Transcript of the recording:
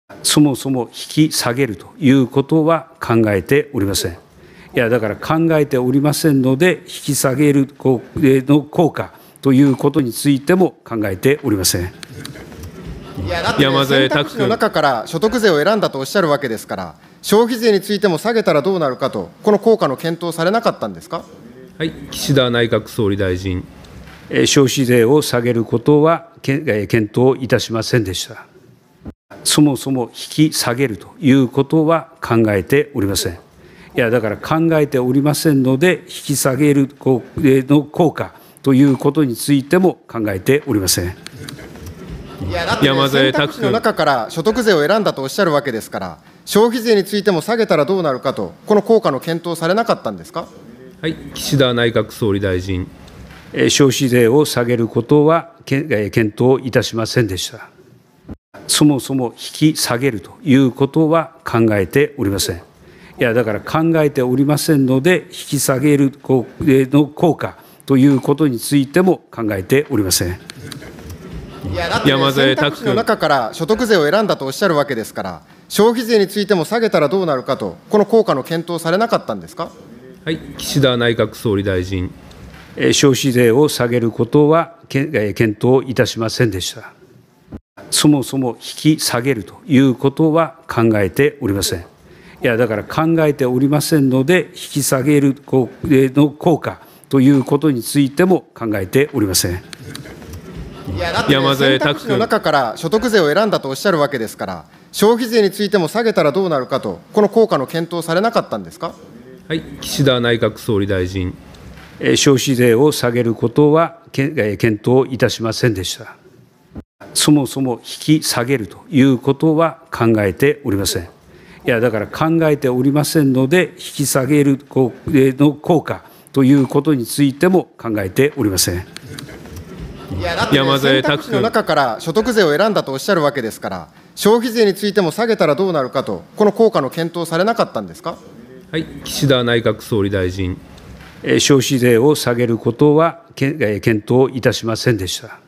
そもそも引き下げるということは考えておりません。いや、だから考えておりませんので、引き下げるの効果ということについても考えておりません。 山添拓君の中から所得税を選んだとおっしゃるわけですから、消費税についても下げたらどうなるかと、この効果の検討されなかったんですか。 はい、岸田内閣総理大臣。 消費税を下げることは検討いたしませんでした。そもそも引き下げるということは考えておりません。いや、だから考えておりませんので、引き下げるの効果ということについても考えておりません。 山添拓君の中から所得税を選んだとおっしゃるわけですから、消費税についても下げたらどうなるかと、この効果の検討されなかったんですか。 はい、岸田内閣総理大臣。 消費税を下げることは検討いたしませんでした。そもそも引き下げるということは考えておりません。いや、だから考えておりませんので、引き下げるの効果ということについても考えておりません。 山添拓君の中から所得税を選んだとおっしゃるわけですから、消費税についても下げたらどうなるかと、この効果の検討されなかったんですか。 はい、岸田内閣総理大臣。 消費税を下げることは検討いたしませんでした。そもそも引き下げるということは考えておりません。いや、だから考えておりませんので、引き下げるの効果ということについても考えておりません。 山添拓君の中から所得税を選んだとおっしゃるわけですから、消費税についても下げたらどうなるかと、この効果の検討されなかったんですか。 はい、岸田内閣総理大臣。 消費税を下げることは検討いたしませんでした。そもそも引き下げるということは考えておりません。いや、だから考えておりませんので、引き下げるの効果ということについても考えておりません。 山添拓君の中から所得税を選んだとおっしゃるわけですから、消費税についても下げたらどうなるかと、この効果の検討されなかったんですか。 はい、岸田内閣総理大臣。 消費税を下げることは検討いたしませんでした。